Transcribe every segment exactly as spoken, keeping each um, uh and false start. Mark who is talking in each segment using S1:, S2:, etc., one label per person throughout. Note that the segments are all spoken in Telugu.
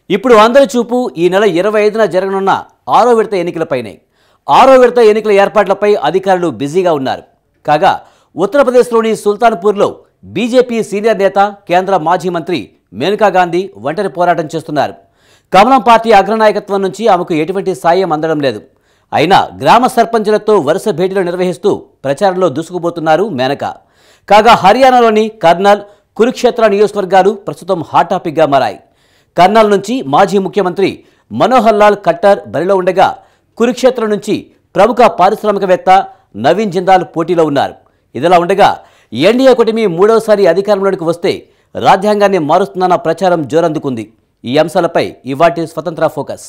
S1: ఇప్పుడు అందరి చూపు ఈ నెల ఇరవై ఐదున జరగనున్న ఆరో విడత ఎన్నికలపైనే. ఆరో విడత ఎన్నికల ఏర్పాట్లపై అధికారులు బిజీగా ఉన్నారు. కాగా ఉత్తరప్రదేశ్లోని సుల్తాన్పూర్లో బీజేపీ సీనియర్ నేత కేంద్ర మాజీ మంత్రి మేనకా గాంధీ ఒంటరి పోరాటం చేస్తున్నారు. కమలం పార్టీ అగ్రనాయకత్వం నుంచి ఆమెకు ఎటువంటి సాయం అందడం లేదు. అయినా గ్రామ సర్పంచులతో వరుస భేటీలు నిర్వహిస్తూ ప్రచారంలో దూసుకుపోతున్నారు మేనకా. కాగా హర్యానాలోని కర్నల్, కురుక్షేత్ర నియోజకవర్గాలు ప్రస్తుతం హాట్ టాపిక్గా మారాయి. కర్నల్ నుంచి మాజీ ముఖ్యమంత్రి మనోహర్ లాల్ ఖట్టర్ బరిలో ఉండగా, కురుక్షేత్ర నుంచి ప్రముఖ పారిశ్రామికవేత్త నవీన్ జిందాల్ పోటీలో ఉన్నారు. ఇదిలా ఉండగా ఎన్డీఏ కూటమి మూడవసారి అధికారంలోకి వస్తే రాజ్యాంగాన్ని మారుస్తుందన్న ప్రచారం జోరందుకుంది. ఈ అంశాలపై ఇవాటి స్వతంత్ర ఫోకస్.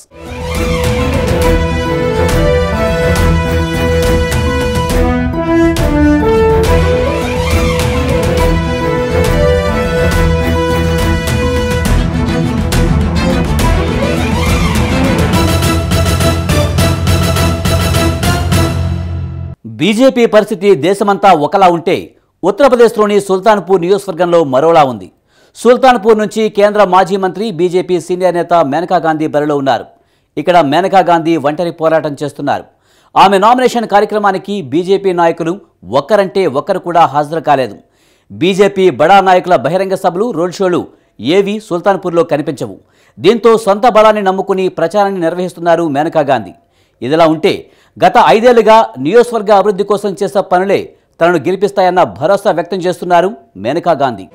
S1: బీజేపీ పరిస్థితి దేశమంతా ఒకలా ఉంటే ఉత్తరప్రదేశ్లోని సుల్తాన్పూర్ నియోజకవర్గంలో మరోలా ఉంది. సుల్తాన్పూర్ నుంచి కేంద్ర మాజీ మంత్రి, బీజేపీ సీనియర్ నేత మేనకా గాంధీ బరిలో ఉన్నారు. ఇక్కడ మేనకా గాంధీ ఒంటరి పోరాటం చేస్తున్నారు. ఆమె నామినేషన్ కార్యక్రమానికి బీజేపీ నాయకులు ఒక్కరంటే ఒక్కరు కూడా హాజరు కాలేదు. బీజేపీ బడా నాయకుల బహిరంగ సభలు, రోడ్ షోలు ఏవీ సుల్తాన్పూర్లో కనిపించవు. దీంతో సొంత బలాన్ని నమ్ముకుని ప్రచారాన్ని నిర్వహిస్తున్నారు మేనకా గాంధీ. ఇదిలా ఉంటే గత ఐదేళ్లుగా నియోజకవర్గ అభివృద్ధి కోసం చేసే పనులే తనను గెలిపిస్తాయన్న భరోసా వ్యక్తం చేస్తున్నారు మేనకా గాంధీ.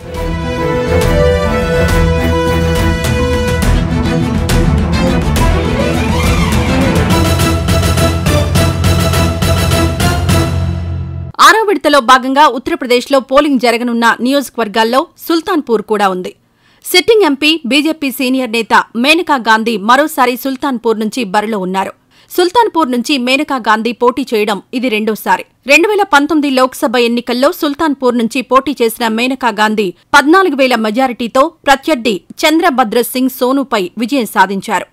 S2: ఆరో విడతలో భాగంగా ఉత్తరప్రదేశ్లో పోలింగ్ జరగనున్న నియోజకవర్గాల్లో సుల్తాన్పూర్ కూడా ఉంది. సిట్టింగ్ ఎంపీ, బీజేపీ సీనియర్ నేత మేనకా గాంధీ మరోసారి సుల్తాన్పూర్ నుంచి బరిలో ఉన్నారు. సుల్తాన్పూర్ నుంచి మేనకా గాంధీ పోటీ చేయడం ఇది రెండోసారి. రెండు వేల పంతొమ్మిది లోక్సభ ఎన్నికల్లో సుల్తాన్పూర్ నుంచి పోటీ చేసిన మేనకా గాంధీ పద్నాలుగు వేల మెజారిటీతో ప్రత్యర్థి చంద్రభద్ర సింగ్ సోనుపై విజయం సాధించారు.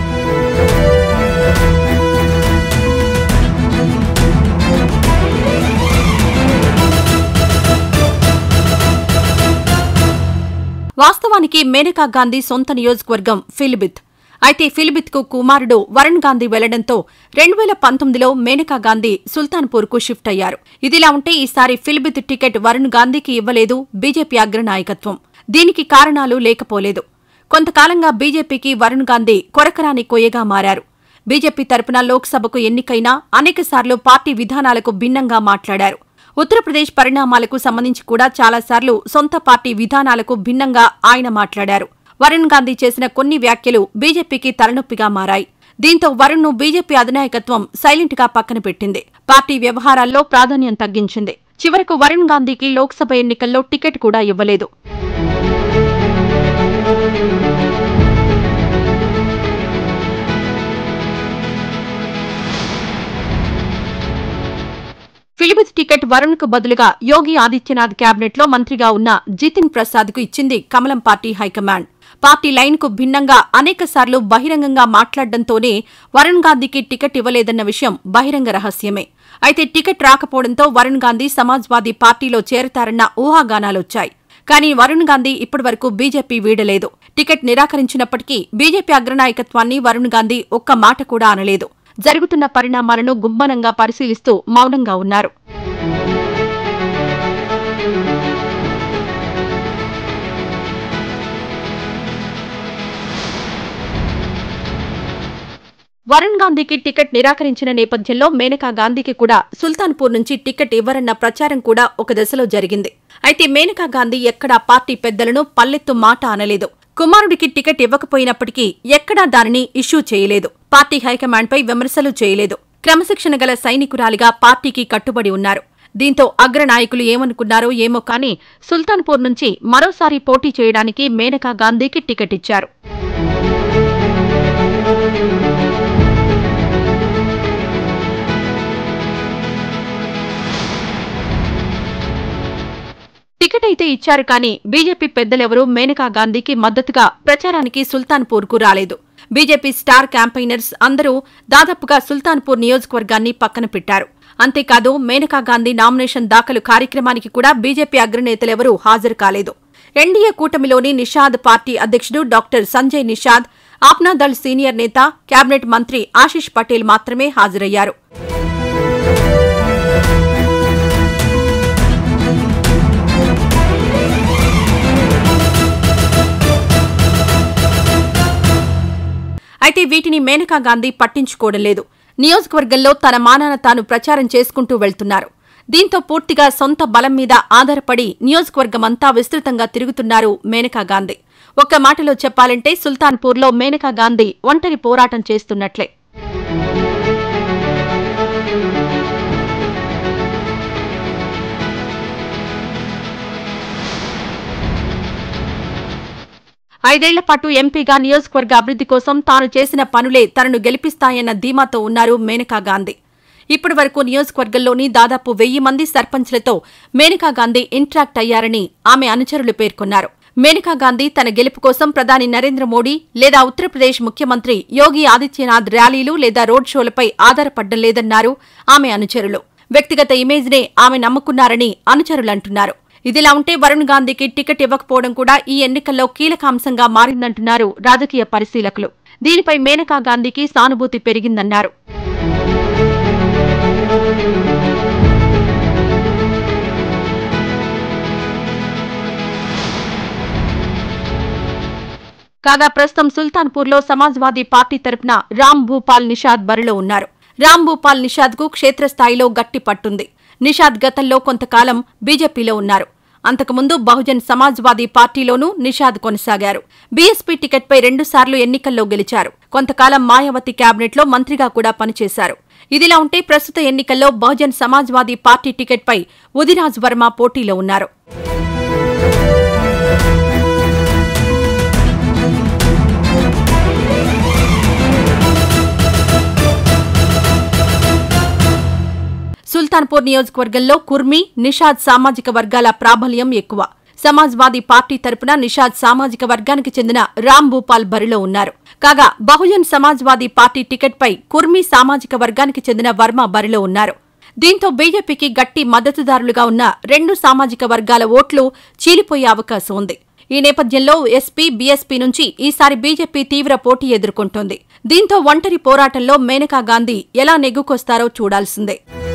S2: వాస్తవానికి మేనకా గాంధీ సొంత నియోజకవర్గం ఫిలిభిత్. అయితే ఫిలిభిత్ కు కుమారుడు వరుణ్ గాంధీ వెళ్లడంతో రెండు వేల పంతొమ్మిదిలో మేనకా గాంధీ సుల్తాన్పూర్ కు షిఫ్ట్ అయ్యారు. ఇదిలా ఉంటే ఈసారి ఫిలిభిత్ టికెట్ వరుణ్ గాంధీకి ఇవ్వలేదు బీజేపీ అగ్రనాయకత్వం. దీనికి కారణాలు లేకపోలేదు. కొంతకాలంగా బీజేపీకి వరుణ్ గాంధీ కొరకరాని కొయ్యగా మారారు. బీజేపీ తరపున లోక్సభకు ఎన్నికైనా అనేకసార్లు పార్టీ విధానాలకు భిన్నంగా మాట్లాడారు. ఉత్తరప్రదేశ్ పరిణామాలకు సంబంధించి కూడా చాలాసార్లు సొంత పార్టీ విధానాలకు భిన్నంగా ఆయన మాట్లాడారు. వరుణ్ గాంధీ చేసిన కొన్ని వ్యాఖ్యలు బీజేపీకి తలనొప్పిగా మారాయి. దీంతో వరుణ్ ను బీజేపీ అధినాయకత్వం సైలెంట్ గా పక్కన పెట్టింది. పార్టీ వ్యవహారాల్లో ప్రాధాన్యం తగ్గించింది. చివరకు వరుణ్ గాంధీకి లోక్సభ ఎన్నికల్లో టికెట్ కూడా ఇవ్వలేదు. ఫిలిభిత్ టికెట్ వరుణ్ కు బదులుగా యోగి ఆదిత్యనాథ్ కేబినెట్ లో మంత్రిగా ఉన్న జితిన్ ప్రసాద్ కు ఇచ్చింది కమలం పార్టీ హైకమాండ్. పార్టీ లైన్ కు భిన్నంగా అనేకసార్లు బహిరంగంగా మాట్లాడడంతోనే వరుణ్ గాంధీకి టికెట్ ఇవ్వలేదన్న విషయం బహిరంగ రహస్యమే. అయితే టికెట్ రాకపోవడంతో వరుణ్ గాంధీ సమాజ్వాదీ పార్టీలో చేరతారన్న ఊహాగానాలొచ్చాయి. కానీ వరుణ్ గాంధీ ఇప్పటివరకు బీజేపీ వీడలేదు. టికెట్ నిరాకరించినప్పటికీ బీజేపీ అగ్రనాయకత్వాన్ని వరుణ్ గాంధీ ఒక్క మాట కూడా అనలేదు. జరుగుతున్న పరిణామాలను గుమ్మనంగా పరిశీలిస్తూ మౌనంగా ఉన్నారు. వరుణ్ గాంధీకి టికెట్ నిరాకరించిన నేపథ్యంలో మేనకా గాంధీకి కూడా సుల్తాన్పూర్ నుంచి టికెట్ ఇవ్వరన్న ప్రచారం కూడా ఒక దశలో జరిగింది. అయితే మేనకా గాంధీ ఎక్కడా పార్టీ పెద్దలను పల్లెత్తు మాట అనలేదు. కుమారుడికి టికెట్ ఇవ్వకపోయినప్పటికీ ఎక్కడా దానిని ఇష్యూ చేయలేదు. పార్టీ హైకమాండ్పై విమర్శలు చేయలేదు. క్రమశిక్షణ గల సైనికురాలిగా పార్టీకి కట్టుబడి ఉన్నారు. దీంతో అగ్రనాయకులు ఏమనుకున్నారో ఏమో కానీ సుల్తాన్పూర్ నుంచి మరోసారి పోటీ చేయడానికి మేనకా గాంధీకి టికెట్ ఇచ్చారు. టికెట్ అయితే ఇచ్చారు కానీ బీజేపీ పెద్దలెవరూ మేనకా గాంధీకి మద్దతుగా ప్రచారానికి సుల్తాన్పూర్ కు రాలేదు. బీజేపీ స్టార్ క్యాంపెయినర్స్ అందరూ దాదాపుగా సుల్తాన్పూర్ నియోజకవర్గాన్ని పక్కన పెట్టారు. అంతేకాదు మేనకా గాంధీ నామినేషన్ దాఖలు కార్యక్రమానికి కూడా బీజేపీ అగ్రనేతలెవరూ హాజరు కాలేదు. ఎన్డీఏ కూటమిలోని నిషాద్ పార్టీ అధ్యక్షుడు డాక్టర్ సంజయ్ నిషాద్, ఆప్నాదళ్ సీనియర్ నేత, కేబినెట్ మంత్రి ఆశిష్ పటేల్ మాత్రమే హాజరయ్యారు. అయితే వీటిని మేనకా గాంధీ పట్టించుకోవడం లేదు. నియోజకవర్గంలో తన మానాన తాను ప్రచారం చేసుకుంటూ వెళ్తున్నారు. దీంతో పూర్తిగా సొంత బలం మీద ఆధారపడి నియోజకవర్గమంతా విస్తృతంగా తిరుగుతున్నారు మేనకా గాంధీ. ఒక్క మాటలో చెప్పాలంటే సుల్తాన్పూర్లో మేనకా గాంధీ ఒంటరి పోరాటం చేస్తున్నట్లే. ఐదేళ్ల పాటు ఎంపీగా నియోజకవర్గ అభివృద్ధి కోసం తాను చేసిన పనులే తనను గెలిపిస్తాయన్న ధీమాతో ఉన్నారు మేనకా గాంధీ. ఇప్పటి వరకు నియోజకవర్గంలోని దాదాపు వెయ్యి మంది సర్పంచ్లతో మేనకా గాంధీ ఇంటరాక్ట్ అయ్యారని ఆమె అనుచరులు పేర్కొన్నారు. మేనకా గాంధీ తన గెలుపు కోసం ప్రధాని నరేంద్ర మోడీ లేదా ఉత్తరప్రదేశ్ ముఖ్యమంత్రి యోగి ఆదిత్యనాథ్ ర్యాలీలు లేదా రోడ్ షోలపై ఆధారపడ్డం లేదన్నారు ఆమె అనుచరులు. వ్యక్తిగత ఇమేజ్నే ఆమె నమ్ముకున్నారని అనుచరులంటున్నారు. ఇదిలా ఉంటే వరుణ్ గాంధీకి టికెట్ ఇవ్వకపోవడం కూడా ఈ ఎన్నికల్లో కీలక అంశంగా మారిందంటున్నారు రాజకీయ పరిశీలకులు. దీనిపై మేనకా గాంధీకి సానుభూతి పెరిగిందన్నారు. కాగా ప్రస్తుతం సుల్తాన్పూర్లో సమాజ్వాదీ పార్టీ తరపున రామ్ భూపాల్ నిషాద్ బరిలో ఉన్నారు. రామ్ భూపాల్ నిషాద్ కు క్షేత్రస్థాయిలో గట్టి పట్టుంది. నిషాద్ గతంలో కొంతకాలం బీజేపీలో ఉన్నారు. అంతకుముందు బహుజన్ సమాజ్వాదీ పార్టీలోనూ నిషాద్ కొనసాగారు. బీఎస్పీ టికెట్పై రెండుసార్లు ఎన్నికల్లో గెలిచారు. కొంతకాలం మాయావతి కేబినెట్లో మంత్రిగా కూడా పనిచేశారు. ఇదిలా ఉంటే ప్రస్తుత ఎన్నికల్లో బహుజన్ సమాజ్వాదీ పార్టీ టికెట్పై ఉదిరాజ్ వర్మ పోటీలో ఉన్నారు. సుల్తాన్పూర్ నియోజకవర్గంలో కుర్మీ, నిషాద్ సామాజిక వర్గాల ప్రాబల్యం ఎక్కువ. సమాజ్వాదీ పార్టీ తరపున నిషాద్ సామాజిక వర్గానికి చెందిన రామ్ భూపాల్ బరిలో ఉన్నారు. కాగా బహుజన్ సమాజ్వాదీ పార్టీ టికెట్పై కుర్మీ సామాజిక వర్గానికి చెందిన వర్మ బరిలో ఉన్నారు. దీంతో బీజేపీకి గట్టి మద్దతుదారులుగా ఉన్న రెండు సామాజిక వర్గాల ఓట్లు చీలిపోయే అవకాశం ఉంది. ఈ నేపథ్యంలో ఎస్పీ, బీఎస్పీ నుంచి ఈసారి బీజేపీ తీవ్ర పోటీ ఎదుర్కొంటోంది. దీంతో ఒంటరి పోరాటంలో మేనకా గాంధీ ఎలా నెగ్గుకొస్తారో చూడాల్సిందే.